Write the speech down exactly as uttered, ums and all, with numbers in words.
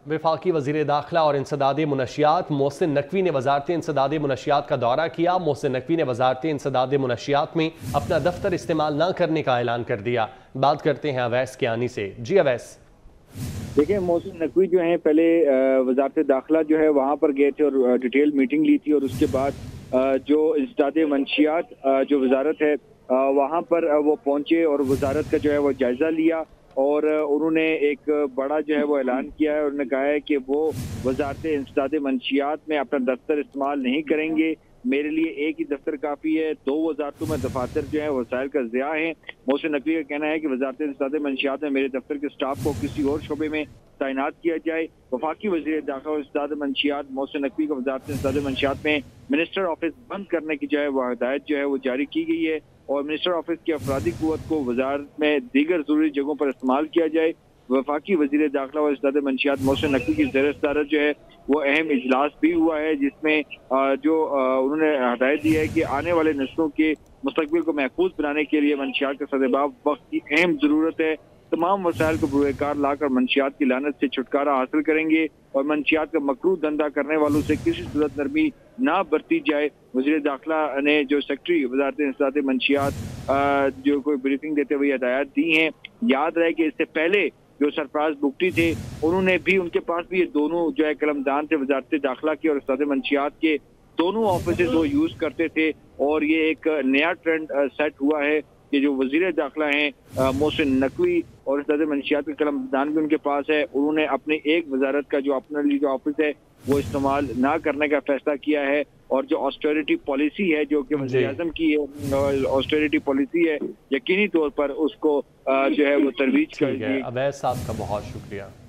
वफाकी वज़ीर दाखिला और इंसदाद मुनशियात मोहसिन नकवी ने वजारत इंसदाद मुनशियात का दौरा किया। मोहसिन नकवी ने वजारत इंसदाद मुनशियात में अपना दफ्तर इस्तेमाल न करने का ऐलान कर दिया। बात करते हैं अवैस कियानी से। जी अवैस। देखिए, मोहसिन नकवी जो है पहले वजारत दाखिला जो है वहाँ पर गए थे और डिटेल मीटिंग ली थी, और उसके बाद जो इंसदाद मुनशियात जो वजारत है वहाँ पर वो पहुँचे और वजारत का जो है वो जायज़ा लिया, और उन्होंने एक बड़ा जो है वो ऐलान किया है। उन्होंने कहा है कि वो वजारत इंसदाद मुनशियात में अपना दफ्तर इस्तेमाल नहीं करेंगे। मेरे लिए एक ही दफ्तर काफ़ी है, दो वजारतों में दफातर जो है वसाइल का ज़िया है। मोहसिन नकवी का कहना है कि वजारत इंसदाद मुनशियात में मेरे दफ्तर के स्टाफ को किसी और शोबे में तैनात किया जाए। वफाकी वज़ीर दाखिला और इंसदाद मुनशियात मोहसिन नकवी को वजारत इंसदाद मुनशियात में मिनिस्टर ऑफिस बंद करने की जो है वो हिदायत जो है वो जारी की गई है, और मिनिस्टर ऑफिस की अफरादी कुव्वत को वजारत में दीगर जरूरी जगहों पर इस्तेमाल किया जाए। वफाकी वज़ीर दाखिला और इंसदाद मुनशियात मोहसिन नकवी की ज़ेर सदारत जो है वो अहम इजलास भी हुआ है, जिसमें जो उन्होंने हिदायत दी है कि आने वाले नस्लों के मुस्तकबिल को महफूज बनाने के लिए मंशियात का सदेबाब वक्त की अहम ज़रूरत है। तमाम वसाइल को बुरेकार लाकर मंशियात की लानत से छुटकारा हासिल करेंगे, और मंशियात का मकरूह धंधा करने वालों से किसी सूरत नरमी ना बरती जाए। वज़ीर दाखिला ने जो सेक्रेटरी वजारत इंसदाद मुनशियात जो कोई ब्रीफिंग देते हुए हिदायत दी हैं, याद रहे कि इससे पहले जो सरफराज बुगटी थे उन्होंने भी, उनके पास भी ये दोनों जो है कलमदान थे, वजारत दाखिला के और इंसदाद मुनशियात के दोनों ऑफिस वो यूज करते थे। और ये एक नया ट्रेंड सेट हुआ है कि जो वजीर दाखिला हैं मोहसिन नकवी और इंसदाद मुनशियात के कलमदान भी उनके पास है, उन्होंने अपने एक वजारत का जो अपने लिए जो ऑफिस है वो इस्तेमाल ना करने का फैसला किया है। और जो ऑस्टेरिटी पॉलिसी है जो कि वज़ीर आज़म की ऑस्टेरिटी पॉलिसी है, यकीनी तौर पर उसको जो है वो तरवीज कर दी। अवैस साहब का बहुत शुक्रिया।